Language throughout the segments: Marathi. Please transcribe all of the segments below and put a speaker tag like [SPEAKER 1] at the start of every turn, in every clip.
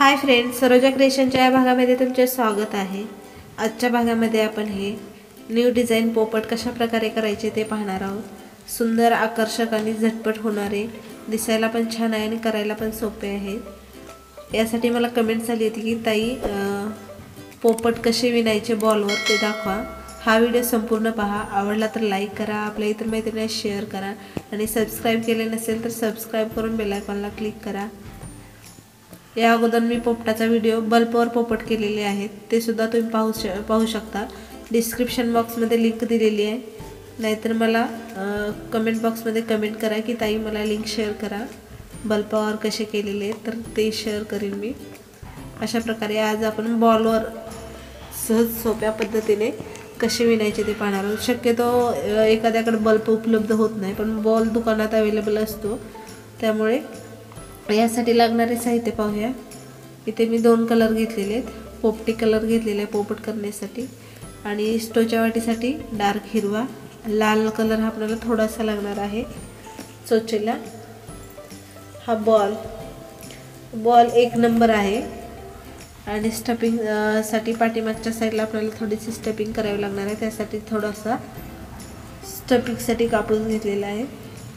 [SPEAKER 1] हाय फ्रेंड्स, सरोजा क्रिएशनच्या या भागामध्ये तुमचे स्वागत आहे। आजच्या भागामध्ये आपण हे न्यू डिझाइन पोपट कशा प्रकारे करायचे ते पाहणार आहोत। सुंदर, आकर्षक आणि झटपट होणारे, दिसायला पण छान आहे आणि करायला पण सोपे आहे। यासाठी मला कमेंट्स आली होती की ताई पोपट कसे विणायचे बॉलवर ते दाखवा। हा व्हिडिओ संपूर्ण पहा, आवडला तर लाईक करा, आपल्या इतर मैत्रिणींना शेअर करा आणि सबस्क्राइब केले नसेल तर सबस्क्राइब करून बेल आयकॉनला क्लिक करा। या अगोदर मी पोपटाचा व्हिडिओ बल्बवर पोपट केलेले आहेत, ते सुद्धा तुम्ही पाहू शकता। डिस्क्रिप्शन बॉक्समध्ये लिंक दिलेली आहे, नाहीतर मला कमेंट बॉक्समध्ये कमेंट करा की ताई मला लिंक शेअर करा, बल्बावर कसे केलेले तर ते शेअर करेन मी। अशा प्रकारे आज आपण बॉलवर सहज सोप्या पद्धतीने कसे विणायचे ते पाहणार आहोत। शक्यतो एखाद्याकडे बल्ब उपलब्ध होत नाही, पण बॉल दुकानात अवेलेबल असतो, त्यामुळे यासाठी लागणारे साहित्य पाहूया। इथे मी 2 कलर घेतलेले आहेत, पोपटी कलर घेतलेला आहे पोपट करण्यासाठी, आणि स्टोच्या वाटीसाठी डार्क हिरवा, लाल कलर हा आपल्याला थोडासा लागणार आहे चोचेला। हा बॉल 1 नंबर आहे, आणि स्टफिंग साठी पाठीमागच्या साईडला आपल्याला थोडीशी स्टफिंग करावी लागणार आहे, त्यासाठी थोडासा स्टफिंगसाठी कापूस घेतलेला आहे।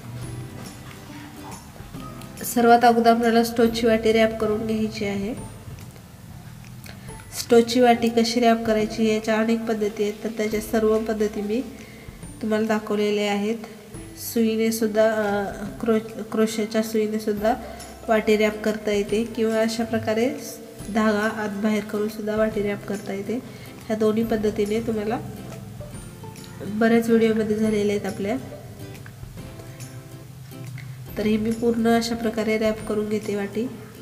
[SPEAKER 1] सर्वात अगोदर आपल्याला स्टोची वाटी रॅप करून घ्यायची आहे। स्टोची वाटी कशी रॅप करायची याच्या अनेक पद्धती आहेत, तर त्याच्या सर्व पद्धती मी तुम्हाला दाखवलेल्या आहेत। सुईने सुद्धा क्रोशेच्या सुईने सुद्धा वाटी रॅप करता येते, किंवा अशा प्रकारे धागा आत बाहेर करून सुद्धा वाटी रॅप करता येते। ह्या दोन्ही पद्धतीने तुम्हाला बऱ्याच व्हिडिओमध्ये झालेले आहेत आपल्या। तर ही मी पूर्ण अशा प्रकारे रॅप करून घेते वाटी।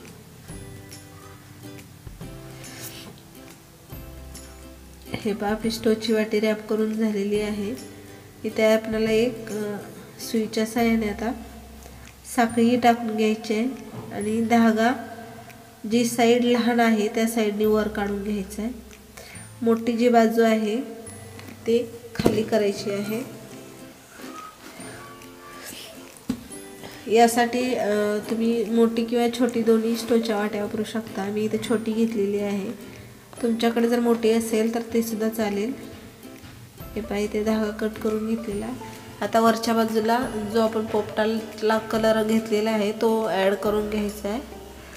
[SPEAKER 1] हे पहा, आपली स्टोची वाटी रॅप करून झालेली आहे। इथे आपल्याला एक सुईच्या साहाय्याने आता साखळी टाकून घ्यायची आहे, आणि धागा जी साईड लहान आहे त्या साईडने वर काढून घ्यायचा आहे। मोठी जी बाजू आहे ते खाली करायची आहे। यासाठी तुम्ही मोठी किंवा छोटी दोन्ही स्टोच्या वाट्या वापरू शकता। मी इथे छोटी घेतलेली आहे, तुमच्याकडे जर मोठी असेल तर ते सुद्धा चालेल। हे पहा, इथे धागा कट करून घेतलेला। आता वरच्या बाजूला जो आपण पोपटाला कलर घेतलेला आहे तो ॲड करून घ्यायचा आहे।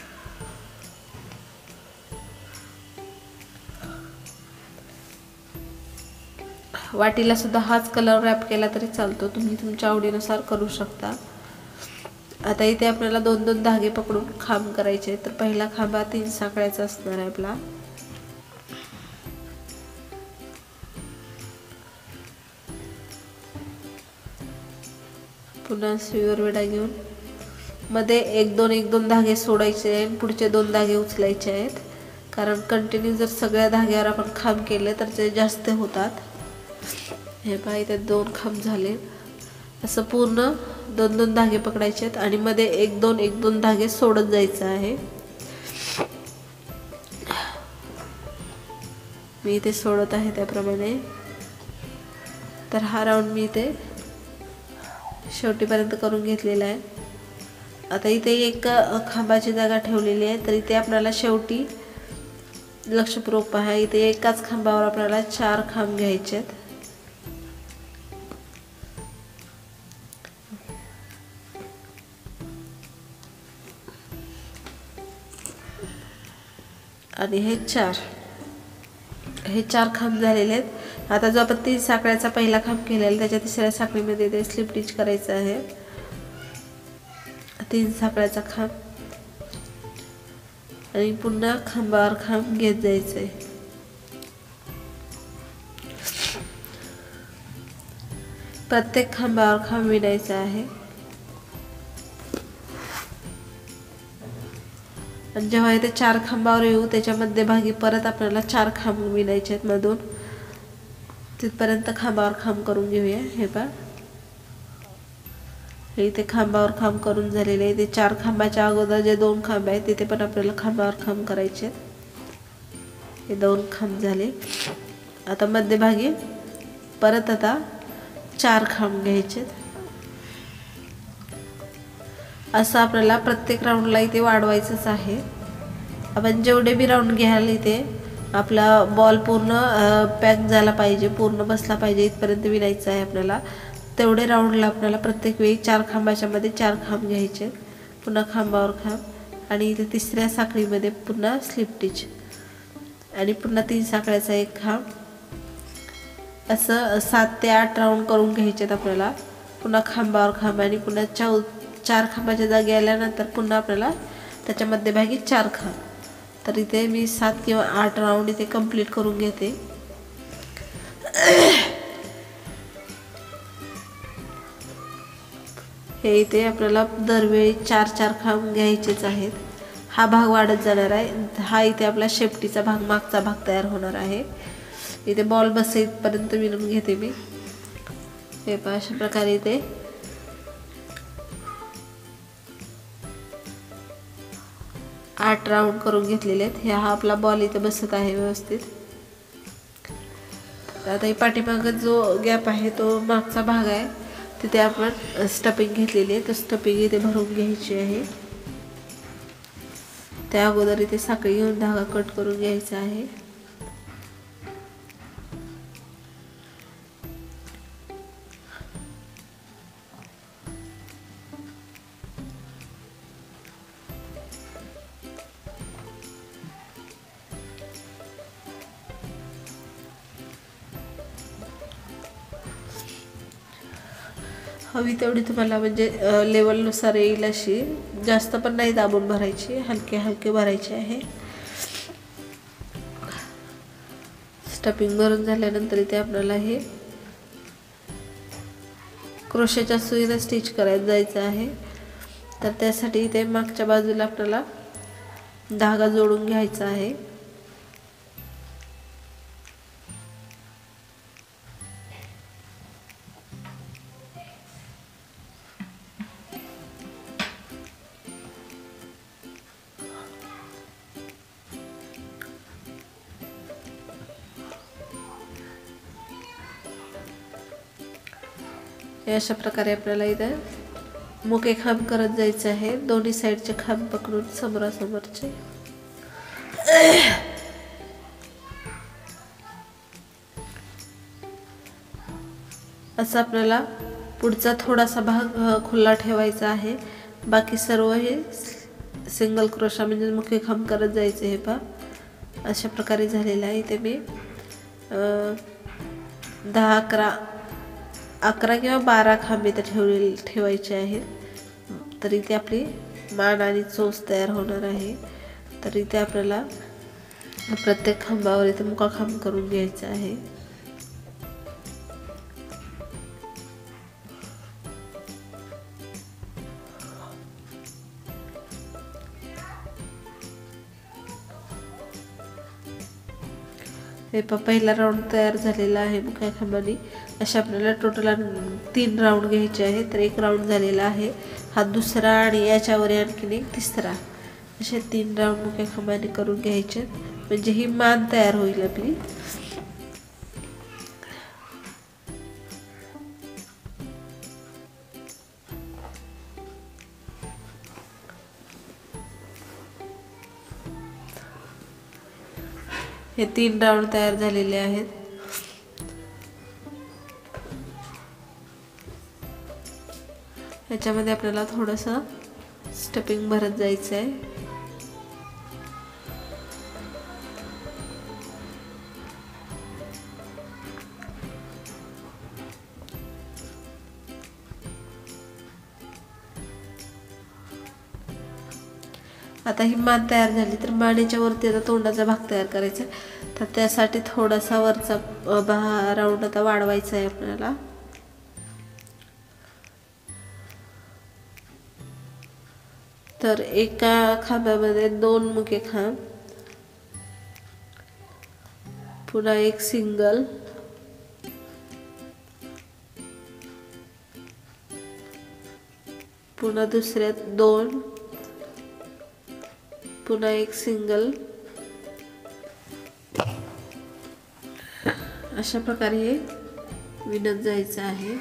[SPEAKER 1] वाटीला सुद्धा हाच कलर रॅप केला तरी चालतो, तुम्ही तुमच्या आवडीनुसार करू शकता। आता इथे आपल्याला 2-2 धागे पकडून खांब करायचे, तर पहिला खांब 3 साखळ्याचा असणार आहे आपला। पुन्हा सुईवर विडा घेऊन मध्ये 1-2 धागे सोडायचे आणि पुढचे 2 धागे उचलायचे आहेत, कारण कंटिन्यू जर सगळ्या धाग्यावर आपण खांब केले तर ते जास्त होतात। हे पहा, इथे 2 खांब झाले। असं पूर्ण 2-2 धागे पकडायचे आहेत, आणि मध्ये 1-2 धागे सोडत जायचं आहे। मी इथे सोडत आहे त्याप्रमाणे। तर हा राऊंड मी इथे शेवटीपर्यंत करून घेतलेला आहे। आता इथे एक खांबाची जागा ठेवलेली आहे, तर इथे आपल्याला शेवटी लक्षपूर्वक पहा, इथे एकाच खांबावर आपल्याला 4 खांब घ्यायचे आहेत। आणि हे 4 खांब झालेले आहेत। आता जो आपण 3 साखळ्याचा पहिला खांब केलेला त्याच्या तिसऱ्या साखळीमध्ये ते स्लिप स्टिच करायचं आहे। 3 साखळ्याचा खांब, आणि पुन्हा खांबावर खांब घेत जायचंय। प्रत्येक खांबावर खांब विणायचा आहे, आणि जेव्हा इथे 4 खांबावर येऊ त्याच्या मध्यभागी परत आपल्याला 4 खांब विणायचे आहेत मधून, तिथपर्यंत खांबावर खांब करून घेऊया। हे पहा, हे इथे खांबावर खांब करून झालेले आहे। इथे 4 खांबाच्या अगोदर जे 2 खांब आहेत तिथे पण आपल्याला खांबावर खांब करायचे आहेत। हे 2 खांब झाले। आता मध्यभागी परत आता 4 खांब घ्यायचे। असं आपल्याला प्रत्येक राऊंडला इथे वाढवायचंच आहे। आपण जेवढे बी राऊंड घ्याल इथे आपला बॉल पूर्ण पॅक झाला पाहिजे, पूर्ण बसला पाहिजे इथपर्यंत विणायचं आहे आपल्याला। तेवढे राऊंडला आपल्याला प्रत्येक वेळी 4 खांबाच्या मध्ये 4 खांब घ्यायचे, पुन्हा खांबावर खांब आणि इथे तिसऱ्या साखळीमध्ये पुन्हा स्लिप स्टिच आणि पुन्हा 3 साखळ्याचा एक खांब, असं 7 ते 8 राऊंड करून घ्यायचे आपल्याला। पुन्हा खांबावर खांब आणि पुन्हा 4 खांबाच्या जागी आल्यानंतर पुन्हा आपल्याला त्याच्या मध्यभागी 4 खांब। तर इथे मी 7 किंवा 8 राऊंड इथे कंप्लीट करून घेते। हे इथे आपल्याला दरवेळी 4-4 खांब घ्यायचेच आहेत। हा भाग वाढत जाणार आहे। हा इथे आपला शेपटीचा भाग, मागचा भाग तयार होणार आहे। इथे बॉल बसेपर्यंत विणून घेते मी। हे पहा अशा प्रकारे इथे 8 राऊंड करून घेतलेले आहेत। हा आपला बॉल इथे बसत आहे व्यवस्थित। आता ही पाठीमागे जो गॅप आहे तो मागचा भाग आहे, तिथे आपण स्टफिंग घेतलेली आहे, तर स्टफिंग इथे भरून घ्यायची आहे। त्या अगोदर इथे साखळी घेऊन धागा कट करून घ्यायचा आहे। हवी तेवढी तुम्हाला म्हणजे लेवलनुसार येईल अशी, जास्त पण नाही दाबून भरायची, हलके हलके भरायचे आहे। स्टफिंग भरून झाल्यानंतर इथे आपल्याला हे क्रोशेच्या सुईने स्टिच करायला जायचं आहे। तर त्यासाठी इथे मागच्या बाजूला आपल्याला धागा जोडून घ्यायचा आहे। अशा प्रकारे आपल्याला इथे मुके खांब करत जायचे आहे, दोन्ही साइडचे खांब पकडून समोरासमोरचे। असं आपल्याला पुढचा थोडासा भाग खुला ठेवायचा आहे, बाकी सर्व हे सिंगल क्रोशा म्हणजे मुके खांब करत जायचे। हे पहा अशा प्रकारे झालेला आहे। इथे मी 11 किंवा 12 खांब इथे ठेवायचे आहेत। तर इथे आपली मान आणि चोच तयार होणार आहे। तर इथे आपल्याला प्रत्येक खांबावर इथे मुका खांब करून घ्यायचा आहे। हे पहिला राऊंड तयार झालेला आहे मुख्या खांबाने। अशा आपल्याला टोटल 3 राऊंड घ्यायचे आहे। तर 1 राऊंड झालेला आहे, हा दुसरा आणि याच्यावर आणखीन एक तिसरा, असे 3 राऊंड मुख्या खांबाने करून घ्यायचे, म्हणजे ही मान तयार होईल आपली। हे 3 राऊंड तयार झालेले आहेत। याच्यामध्ये आपल्याला थोडंसं स्टफिंग भरत जायचं आहे। आता ही मान तयार झाली, तर मानेच्या वरती आता तोंडाचा भाग तयार करायचा, तर त्यासाठी थोडासा वरचा राऊंड आता वाढवायचा आहे आपल्याला। तर एका खांबामध्ये 2 मुके खांब, पुन्हा एक सिंगल, पुन्हा दुसऱ्यात 2, पुन्हा एक सिंगल, अशा प्रकारे हे विणत जायचं आहे।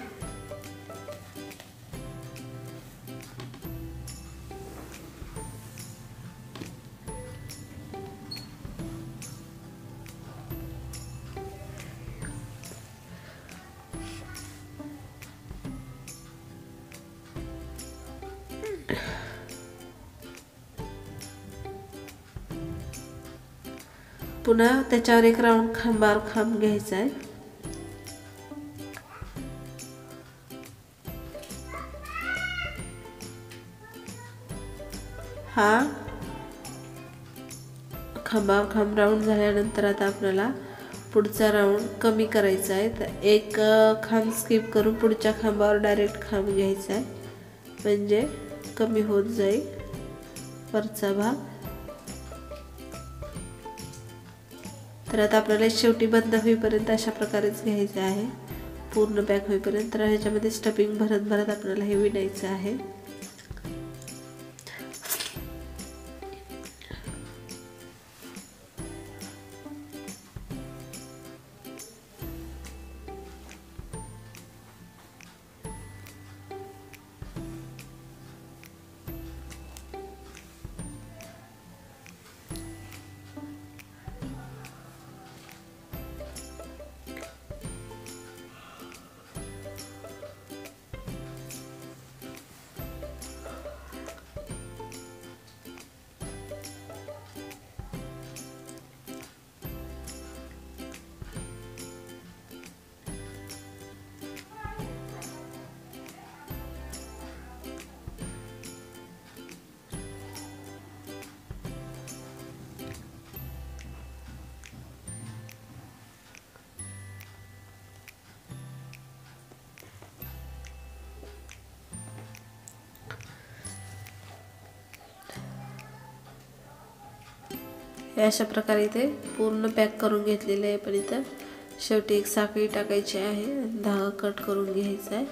[SPEAKER 1] पुन्हा त्याच्यावर एक राऊंड खांबावर खांब घ्यायचा आहे. हा खांबावर खांब राऊंड झाल्यानंतर आता आपल्याला पुढचा राऊंड कमी करायचा आहे. तर एक खांब स्किप करून पुढच्या खांबावर डायरेक्ट खांब घ्यायचा आहे, म्हणजे कमी होत जाईल वरचा भाग. तर आता आपल्याला शेवटी बंद होईपर्यंत अशा प्रकारेच घ्यायचं आहे, पूर्ण पॅक होईपर्यंत. तर ह्याच्यामध्ये स्टफिंग भरत भरत आपल्याला हे विणायचं आहे. अशा प्रकारे इथे पूर्ण पॅक करून घेतलेलं आहे. पण इथं शेवटी एक साखळी टाकायची आहे, धागा कट करून घ्यायचा आहे.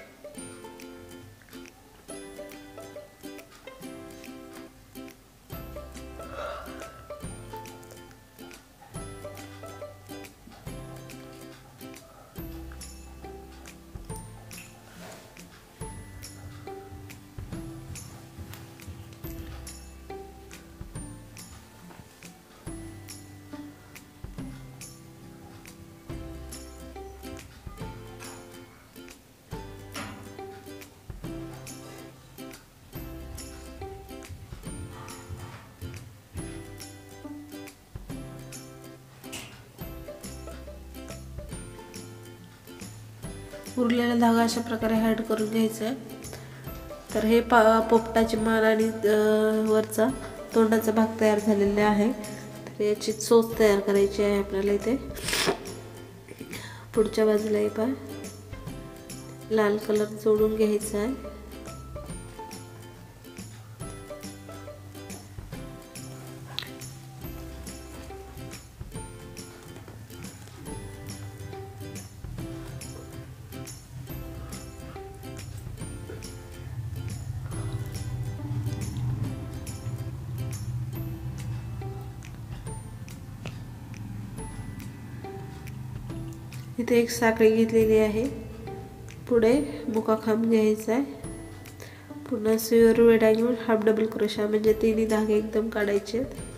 [SPEAKER 1] उरलेला धागा अशा प्रकारे हॅड करून घ्यायचा आहे. तर हे पोपटाची मान आणि वरचा तोंडाचा भाग तयार झालेला आहे. तर याची चोच तयार करायची आहे आपल्याला. इथे पुढच्या बाजूला हे पहा लाल कलर जोडून घ्यायचा आहे. इथे एक साखळी घेतलेली आहे. पुढे मुका खांब घ्यायचा आहे. पुन्हा सुईवर वेढा घेऊन हाफ डबल क्रोशा म्हणजे तिन्ही धागे एकदम काढायचे.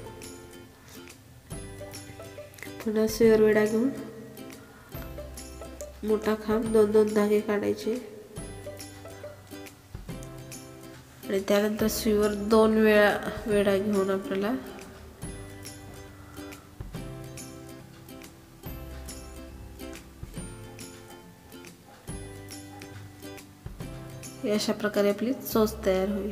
[SPEAKER 1] पुन्हा सुईवर वेढा घेऊन मोठा खांब दोन दोन धागे काढायचे आणि त्यानंतर सुईवर 2 वेळा वेढा घेऊन आपल्याला अशा प्रकारे आपली चोच तयार होईल.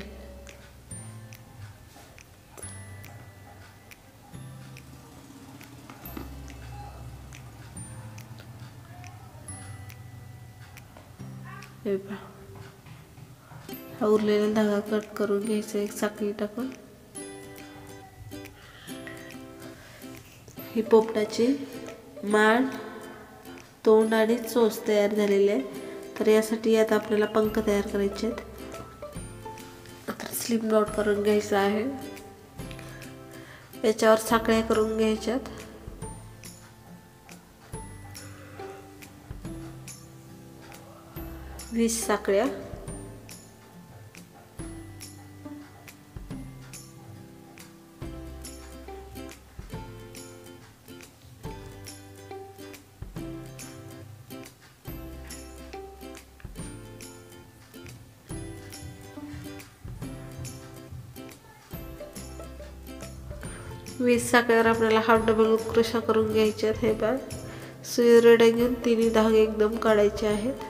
[SPEAKER 1] हा उरलेला धागा कट करून घ्यायचा एक साखळी टाकून. ही पोपटाची मान, तोंड आणि चोच तयार झालेली आहे. तर यासाठी आता आपल्याला पंख तयार करायचे आहेत. तर स्लिप नॉट करून घ्यायचा आहे. याच्यावर साखळ्या करून घ्यायच्यात. वीस साखळ्या. 20 साखळ्यावर आपल्याला हाफ डबल क्रोशा करून घ्यायचे आहेत. हे पहा, सुई रेड्या घेऊन तिन्ही धागे एकदम काढायचे आहेत.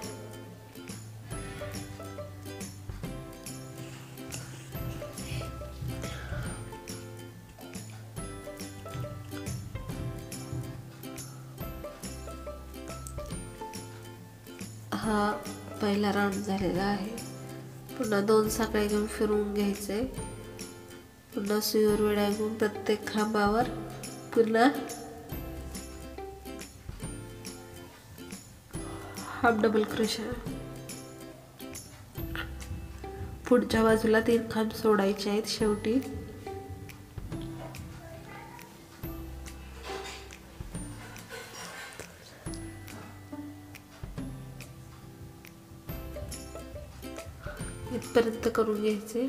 [SPEAKER 1] हा पहिला राऊंड झालेला आहे. पुन्हा 2 साखळ्या घेऊन फिरवून घ्यायचे. पुन्हा सुईवर विड्या घेऊन प्रत्येक खांबावर पुन्हा हाफ डबल क्रोशा. पुढच्या बाजूला 3 खांब सोडायचे आहेत शेवटी. इथपर्यंत करून घ्यायचे.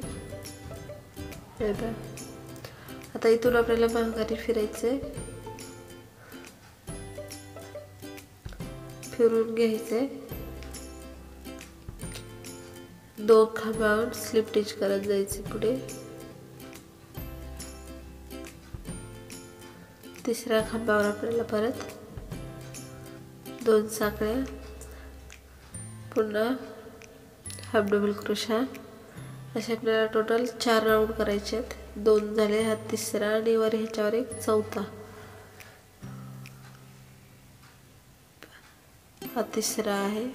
[SPEAKER 1] आता इथून आपल्याला माघारी फिरायचे, फिरून घ्यायचे. 2 खांबावर स्लिप स्टिच करत जायचे पुढे. तिसऱ्या खांबावर आपल्याला परत 2 साखळ्या, पुन्हा हाफ डबल क्रोशा. असे आपल्याला टोटल 4 राऊंड करायचे आहेत. 2 झाले, हा तिसरा आणि वर ह्याच्यावर एक चौथा. हा तिसरा आहे.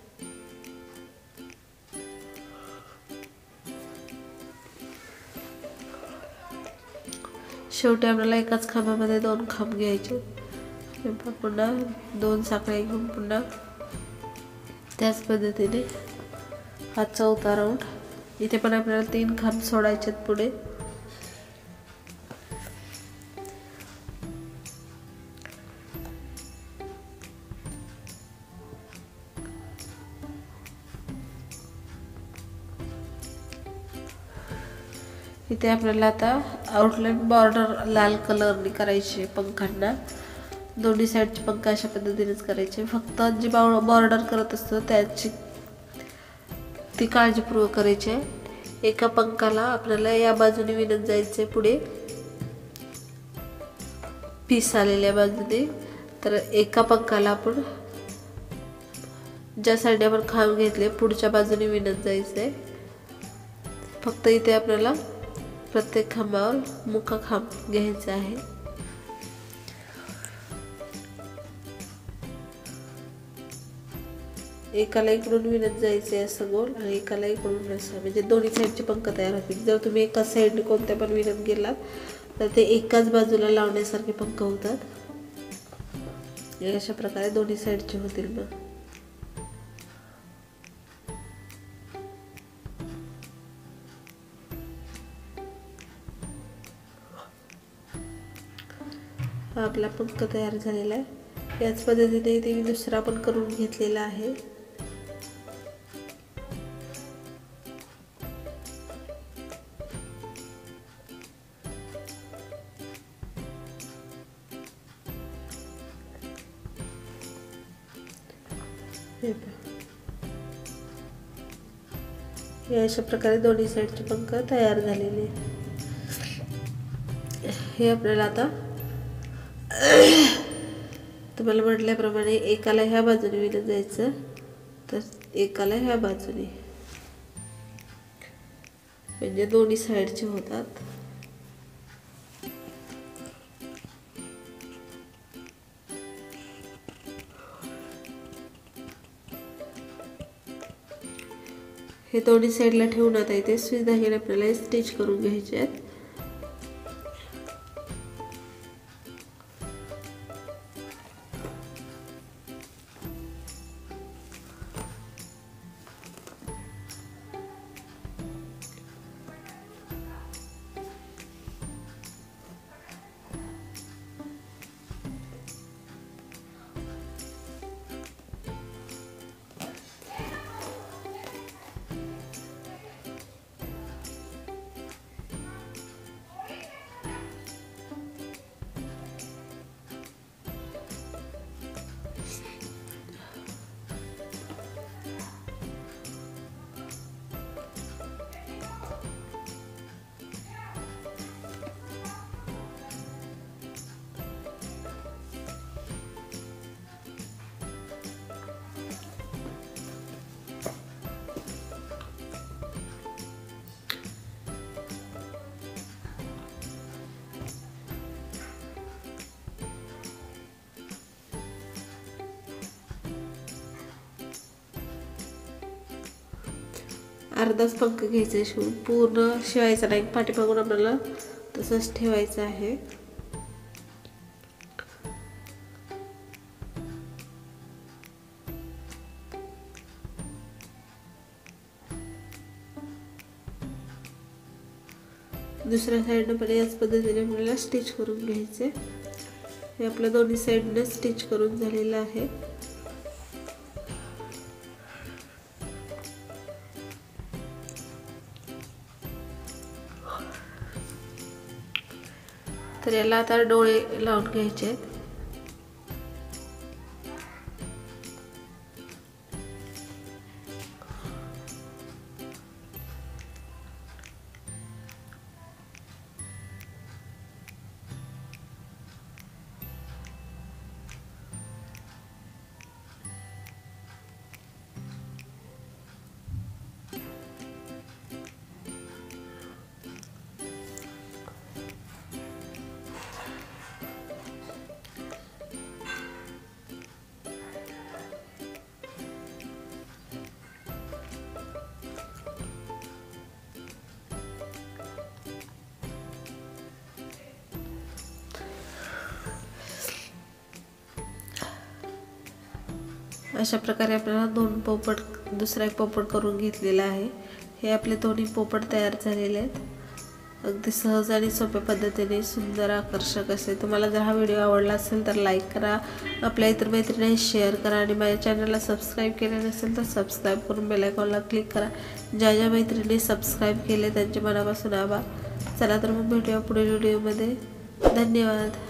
[SPEAKER 1] शेवटी आपल्याला एकाच खांबामध्ये 2 खांब घ्यायचे. पुन्हा 2 साखळ्या घेऊन पुन्हा त्याच पद्धतीने हा चौथा राऊंड. इथे पण आपल्याला 3 खांब सोडायचे आहेत पुढे. इथे आपल्याला आता आउटलाईन बॉर्डर लाल कलरने करायची पंखांना. दोन्ही साईडचे पंख अशा पद्धतीनेच करायचे. फक्त जी बॉर्डर करत असतो त्याची ती काळजीपूर्वक करायची. एका पंखाला आपल्याला या बाजूने विणत जायचे पुढे, पीस आलेल्या बाजूने. तर एका पंखाला आपण ज्या साईडने आपण खांब घेतले पुढच्या बाजूने विणत जायचे. फक्त इथे आपल्याला प्रत्येक खांबावर मुका खांब घ्यायचा आहे. एकाला इकडून विणत जायचे असं गोल आणि एकाला इकडून असं, म्हणजे दोन्ही साईडचे पंख तयार होतील. जर तुम्ही एकाच साईडने कोणत्या पण विणत गेलात तर ते एकाच बाजूला लावण्यासारखे पंख होतात. अशा प्रकारे दोन्ही साईडचे होतील. मग हा आपला पंख तयार झालेला आहे. याच पद्धतीने इथे मी दुसरा पण करून घेतलेला आहे. हे अशा प्रकारे दोन्ही साईडचे पंख तयार झालेले. हे आपल्याला आता तुम्हाला म्हटल्याप्रमाणे एकाला ह्या बाजूने विणत जायचं, तर एकाला ह्या बाजूने, म्हणजे दोन्ही साईडचे होतात. हे दोन्ही साईडला ठेवून आता इथे सुई धाग्याने आपल्याला स्टिच करून घ्यायचे आहेत. अर्धाच पंख घ्यायचा आहे शिवून, पूर्ण शिवायचा नाही, पाठीमागून आपल्याला तसंच ठेवायचं आहे. दुसऱ्या साईडनं पण याच पद्धतीने आपल्याला स्टिच करून घ्यायचे. हे आपल्या दोन्ही साईडने स्टिच करून झालेलं आहे. तर याला आता डोळे लावून घ्यायचे आहेत. अशा प्रकारे आपल्याला दोन पोपट, दुसरा एक पोपट करून घेतलेला आहे. हे आपले दोन्ही पोपट तयार झालेले आहेत. अगदी सहज आणि सोप्या पद्धतीने सुंदर आकर्षक असे. तुम्हाला जर हा व्हिडिओ आवडला असेल तर लाईक करा, आपल्या इतर मैत्रिणींना शेअर करा आणि माझ्या चॅनलला सबस्क्राईब केले नसेल तर सबस्क्राईब करून बेल आयकॉनला क्लिक करा. ज्या ज्या मैत्रिणी सबस्क्राईब केले त्यांचे मनापासून आभार. चला तर मग भेटूया पुढील व्हिडिओमध्ये. धन्यवाद.